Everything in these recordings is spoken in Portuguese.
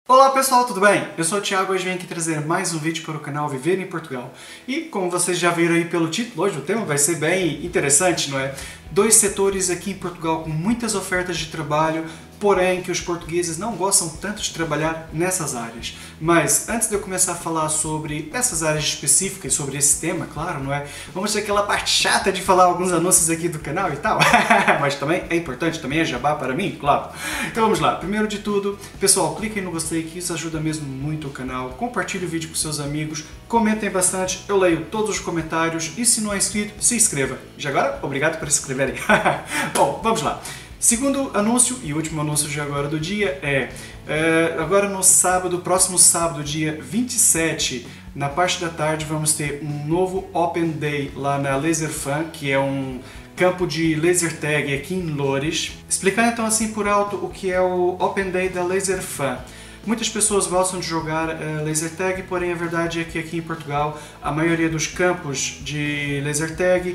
Olá pessoal, tudo bem? Eu sou o Thiago e hoje venho aqui trazer mais um vídeo para o canal Viver em Portugal. E como vocês já viram aí pelo título, hoje o tema vai ser bem interessante, não é? Dois setores aqui em Portugal com muitas ofertas de trabalho, porém que os portugueses não gostam tanto de trabalhar nessas áreas. Mas antes de eu começar a falar sobre essas áreas específicas, sobre esse tema, claro, não é? Vamos ter aquela parte chata de falar alguns anúncios aqui do canal e tal, mas também é importante, também é jabá para mim, claro. Então vamos lá, primeiro de tudo, pessoal, cliquem no gostei que isso ajuda mesmo muito o canal, compartilhe o vídeo com seus amigos, comentem bastante, eu leio todos os comentários e se não é inscrito, se inscreva. Já agora, obrigado por se inscreverem. Bom, vamos lá. Segundo anúncio e último anúncio de agora do dia agora no sábado, próximo sábado, dia 27, na parte da tarde, vamos ter um novo Open Day lá na Laser Fun, que é um campo de laser tag aqui em Loures. Explicar então assim por alto o que é o Open Day da Laser Fun. Muitas pessoas gostam de jogar laser tag, porém a verdade é que aqui em Portugal a maioria dos campos de laser tag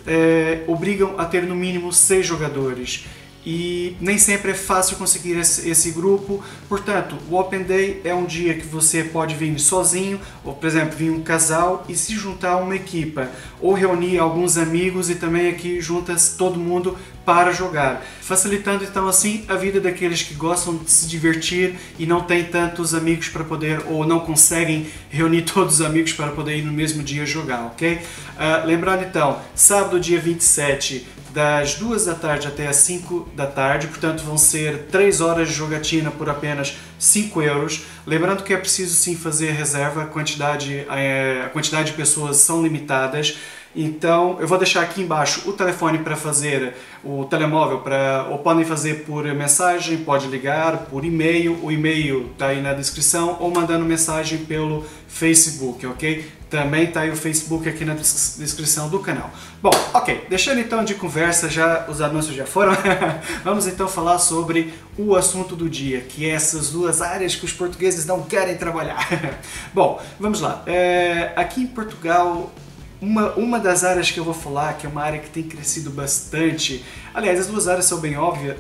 obrigam a ter no mínimo 6 jogadores. E nem sempre é fácil conseguir esse grupo, portanto, o Open Day é um dia que você pode vir sozinho, ou por exemplo, vir um casal e se juntar a uma equipa, ou reunir alguns amigos e também aqui junta-se todo mundo para jogar, facilitando então assim a vida daqueles que gostam de se divertir e não têm tantos amigos para poder, ou não conseguem reunir todos os amigos para poder ir no mesmo dia jogar, ok? Lembrando então, sábado dia 27, das 2 da tarde até as 5 da tarde, portanto vão ser 3 horas de jogatina por apenas 5 euros. Lembrando que é preciso sim fazer reserva, a quantidade de pessoas são limitadas. Então eu vou deixar aqui embaixo o telefone para fazer o telemóvel, ou podem fazer por mensagem, pode ligar, por e-mail, o e-mail está aí na descrição, ou mandando mensagem pelo Facebook, ok? Também está aí o Facebook aqui na descrição do canal. Bom, ok, deixando então de conversa, já os anúncios já foram, vamos então falar sobre o assunto do dia, que é essas duas áreas que os portugueses não querem trabalhar. Bom, vamos lá, aqui em Portugal, uma das áreas que eu vou falar, que é uma área que tem crescido bastante, aliás, as duas áreas são bem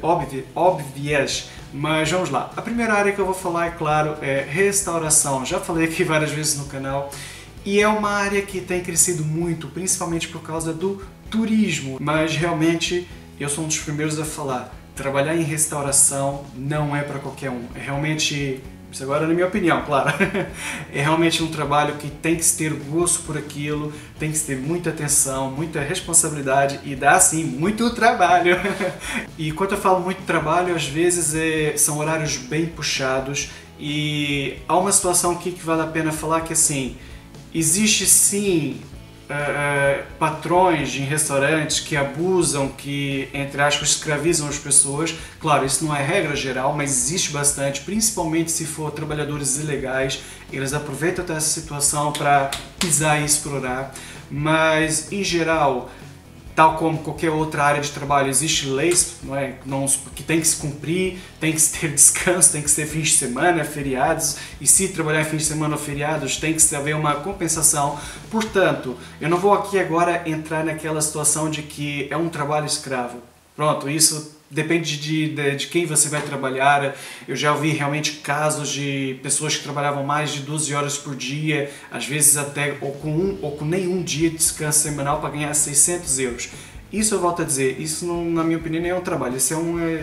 óbvias, mas vamos lá. A primeira área que eu vou falar, é claro, é restauração. Já falei aqui várias vezes no canal, e é uma área que tem crescido muito, principalmente por causa do turismo, mas realmente eu sou um dos primeiros a falar, trabalhar em restauração não é para qualquer um, é realmente... Isso agora na minha opinião, claro. É realmente um trabalho que tem que se ter gosto por aquilo, tem que se ter muita atenção, muita responsabilidade e dá sim muito trabalho. E quando eu falo muito trabalho, às vezes são horários bem puxados e há uma situação aqui que vale a pena falar que assim, existe sim patrões em restaurantes que abusam, que, entre aspas, escravizam as pessoas. Claro, isso não é regra geral, mas existe bastante, principalmente se for trabalhadores ilegais. Eles aproveitam dessa situação para pisar e explorar, mas, em geral, tal como qualquer outra área de trabalho, existe leis, não é? Que tem que se cumprir, tem que se ter descanso, tem que se ter fins de semana, feriados, e se trabalhar em fins de semana ou feriados, tem que haver uma compensação. Portanto, eu não vou aqui agora entrar naquela situação de que é um trabalho escravo. Pronto, isso depende de quem você vai trabalhar. Eu já ouvi realmente casos de pessoas que trabalhavam mais de 12 horas por dia, às vezes até ou com nenhum dia de descanso semanal para ganhar 600 euros. Isso eu volto a dizer, isso não, na minha opinião nem é um trabalho, isso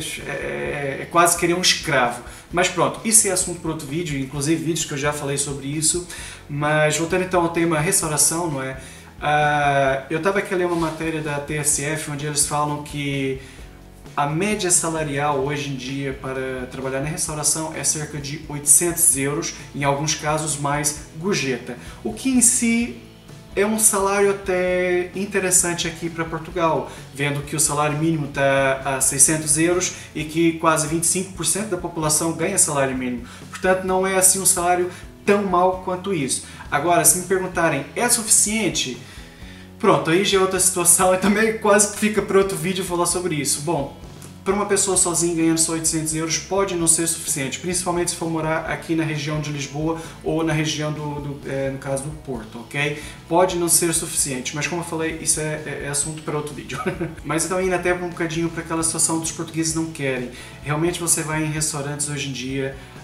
é quase querer um escravo. Mas pronto, isso é assunto para outro vídeo, inclusive vídeos que eu já falei sobre isso. Mas voltando então ao tema restauração, não é? Eu estava aqui a ler uma matéria da TSF onde eles falam que a média salarial hoje em dia para trabalhar na restauração é cerca de 800 euros, em alguns casos mais gorjeta. O que em si é um salário até interessante aqui para Portugal, vendo que o salário mínimo está a 600 euros e que quase 25% da população ganha salário mínimo. Portanto, não é assim um salário tão mau quanto isso. Agora, se me perguntarem, é suficiente? Pronto, aí já é outra situação e também quase que fica para outro vídeo falar sobre isso. Bom, para uma pessoa sozinha ganhando só 800 euros pode não ser suficiente, principalmente se for morar aqui na região de Lisboa ou na região no caso do Porto, ok? Pode não ser suficiente, mas como eu falei, isso é assunto para outro vídeo. Mas então indo até um bocadinho para aquela situação dos portugueses não querem. Realmente você vai em restaurantes hoje em dia,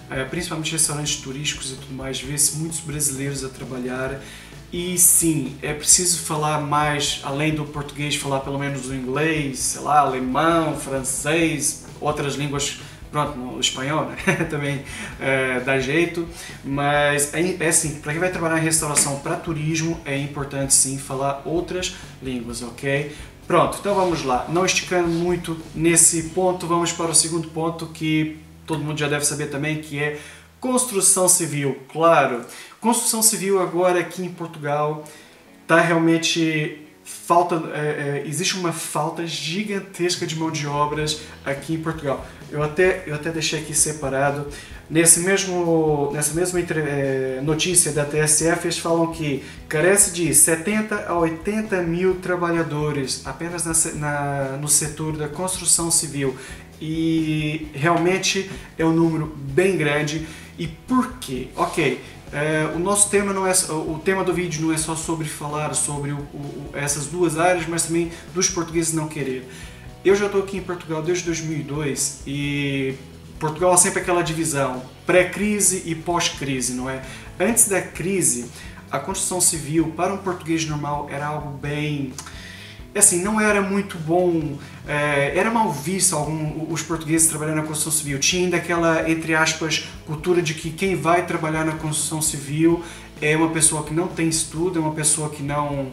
principalmente restaurantes turísticos e tudo mais, vê-se muitos brasileiros a trabalhar. E sim, é preciso falar mais, além do português, falar pelo menos o inglês, sei lá, alemão, francês, outras línguas, pronto, no espanhol, né? Também dá jeito, mas é assim, para quem vai trabalhar em restauração para turismo, é importante sim falar outras línguas, ok? Pronto, então vamos lá, não esticando muito nesse ponto, vamos para o segundo ponto que todo mundo já deve saber também, que é construção civil. Claro, construção civil agora aqui em Portugal está realmente existe uma falta gigantesca de mão de obras aqui em Portugal. Eu até deixei aqui separado. Nessa mesma notícia da TSF, eles falam que carece de 70 a 80 mil trabalhadores apenas no setor da construção civil. E realmente é um número bem grande. E por quê? Ok, o nosso tema o tema do vídeo não é só sobre falar sobre essas duas áreas, mas também dos portugueses não querer. Eu já estou aqui em Portugal desde 2002 e Portugal é sempre aquela divisão pré-crise e pós-crise, não é? Antes da crise, a construção civil para um português normal era algo bem... assim, não era muito bom, era mal visto os portugueses trabalhando na construção civil. Tinha ainda aquela, entre aspas, cultura de que quem vai trabalhar na construção civil é uma pessoa que não tem estudo, é uma pessoa que não,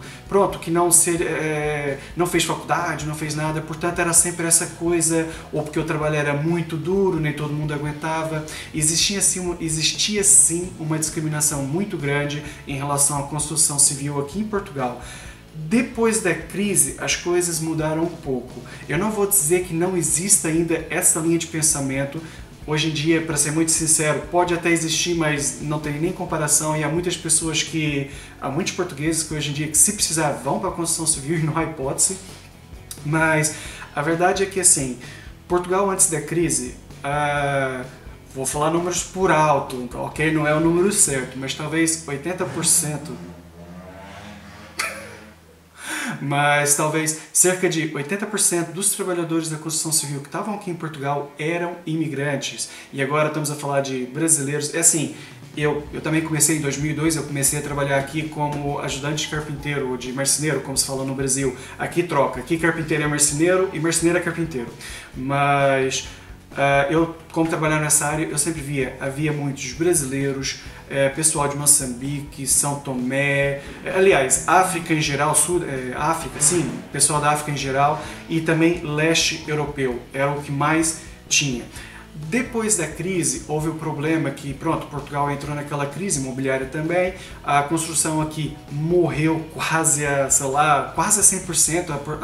não fez faculdade, não fez nada, portanto era sempre essa coisa, ou porque o trabalho era muito duro, nem todo mundo aguentava. Existia sim uma discriminação muito grande em relação à construção civil aqui em Portugal. Depois da crise, as coisas mudaram um pouco. Eu não vou dizer que não exista ainda essa linha de pensamento. Hoje em dia, para ser muito sincero, pode até existir, mas não tem nem comparação. E há muitos portugueses que hoje em dia, que se precisar, vão para a construção civil e não há hipótese. Mas a verdade é que, assim, Portugal antes da crise, vou falar números por alto, ok? Não é o número certo, mas talvez 80%. Mas talvez cerca de 80% dos trabalhadores da construção civil que estavam aqui em Portugal eram imigrantes. E agora estamos a falar de brasileiros. É assim, eu também comecei em 2002, eu comecei a trabalhar aqui como ajudante de carpinteiro ou de marceneiro, como se fala no Brasil. Aqui troca, aqui carpinteiro é marceneiro e marceneiro é carpinteiro. Mas eu, como trabalhar nessa área, eu sempre havia muitos brasileiros, pessoal de Moçambique, São Tomé, aliás, África em geral, África, sim, pessoal da África em geral, e também leste europeu, era o que mais tinha. Depois da crise, houve o problema que, pronto, Portugal entrou naquela crise imobiliária também, a construção aqui morreu quase a 100%,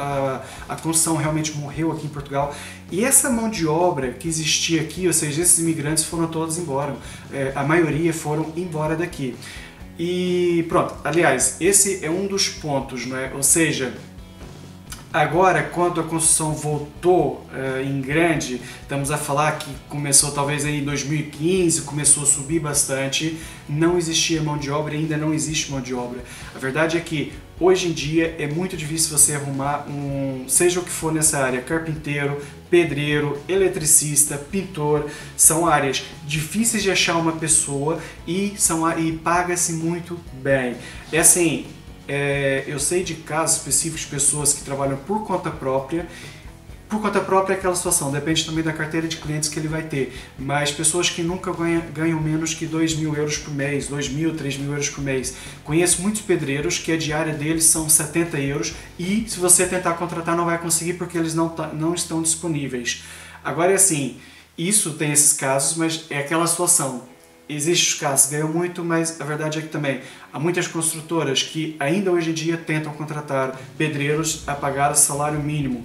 a construção realmente morreu aqui em Portugal. E essa mão de obra que existia aqui, ou seja, esses imigrantes foram todos embora, a maioria foram embora daqui. E pronto, aliás, esse é um dos pontos, não é? Ou seja, agora, quando a construção voltou em grande, estamos a falar que começou talvez em 2015, começou a subir bastante, não existia mão de obra e ainda não existe mão de obra. A verdade é que hoje em dia é muito difícil você arrumar seja o que for nessa área, carpinteiro, pedreiro, eletricista, pintor, são áreas difíceis de achar uma pessoa e paga-se muito bem. É assim, eu sei de casos específicos de pessoas que trabalham por conta própria. Por conta própria é aquela situação, depende também da carteira de clientes que ele vai ter, mas pessoas que nunca ganham menos que 2.000 euros por mês, 2.000, 3.000 euros por mês. Conheço muitos pedreiros que a diária deles são 70 euros e se você tentar contratar não vai conseguir porque eles não estão disponíveis. Agora é assim, isso tem esses casos, mas é aquela situação. Existem os casos que ganham muito, mas a verdade é que também há muitas construtoras que ainda hoje em dia tentam contratar pedreiros a pagar salário mínimo.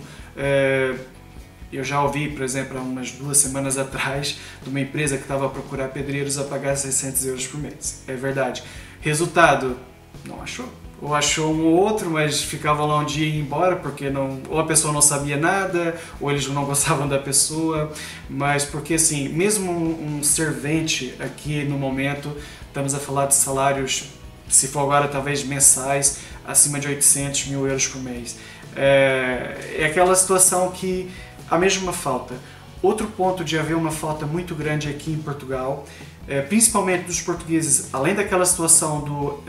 Eu já ouvi, por exemplo, há umas 2 semanas atrás, de uma empresa que estava a procurar pedreiros a pagar 600 euros por mês. É verdade. Resultado, não achou. Ou achou um ou outro, mas ficava lá um dia e ia embora, porque ou a pessoa não sabia nada, ou eles não gostavam da pessoa. Mas porque assim, mesmo um servente aqui no momento, estamos a falar de salários, se for agora talvez mensais, acima de 800 mil euros por mês. É aquela situação que a mesma falta. Outro ponto de haver uma falta muito grande aqui em Portugal, principalmente dos portugueses, além daquela situação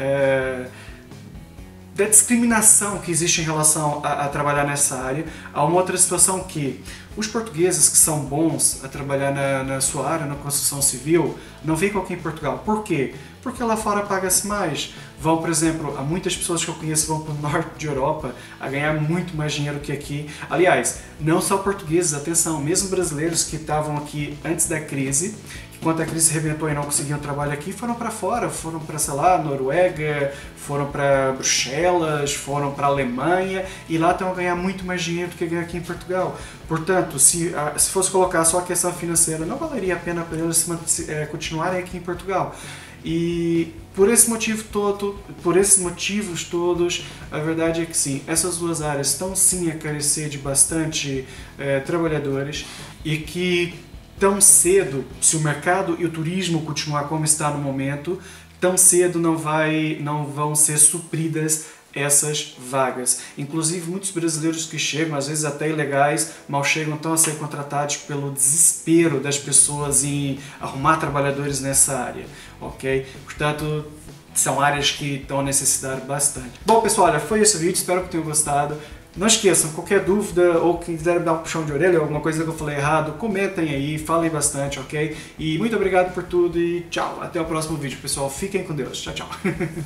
da discriminação que existe em relação a trabalhar nessa área, há uma outra situação que os portugueses que são bons a trabalhar na sua área, na construção civil, não ficam aqui em Portugal. Por quê? Porque lá fora paga-se mais. Vão, por exemplo, há muitas pessoas que eu conheço vão para o norte de Europa a ganhar muito mais dinheiro que aqui. Aliás, não só portugueses, atenção, mesmo brasileiros que estavam aqui antes da crise, quando a crise rebentou e não conseguiam trabalho aqui, foram para fora, foram para, sei lá, Noruega, foram para Bruxelas, foram para a Alemanha e lá estão a ganhar muito mais dinheiro do que ganhar aqui em Portugal. Portanto, se fosse colocar só a questão financeira, não valeria a pena para eles continuarem aqui em Portugal. E por esse motivo todo, por esses motivos todos, a verdade é que sim, essas duas áreas estão sim a carecer de bastante trabalhadores e que tão cedo, se o mercado e o turismo continuar como está no momento, tão cedo não vão ser supridas essas vagas. Inclusive, muitos brasileiros que chegam, às vezes até ilegais, mal chegam, estão a ser contratados pelo desespero das pessoas em arrumar trabalhadores nessa área, ok? Portanto, são áreas que estão a necessitar bastante. Bom, pessoal, olha, foi esse o vídeo, espero que tenham gostado. Não esqueçam, qualquer dúvida ou quem quiser me dar um puxão de orelha, alguma coisa que eu falei errado, comentem aí, falem bastante, ok? E muito obrigado por tudo e tchau. Até o próximo vídeo, pessoal. Fiquem com Deus. Tchau, tchau.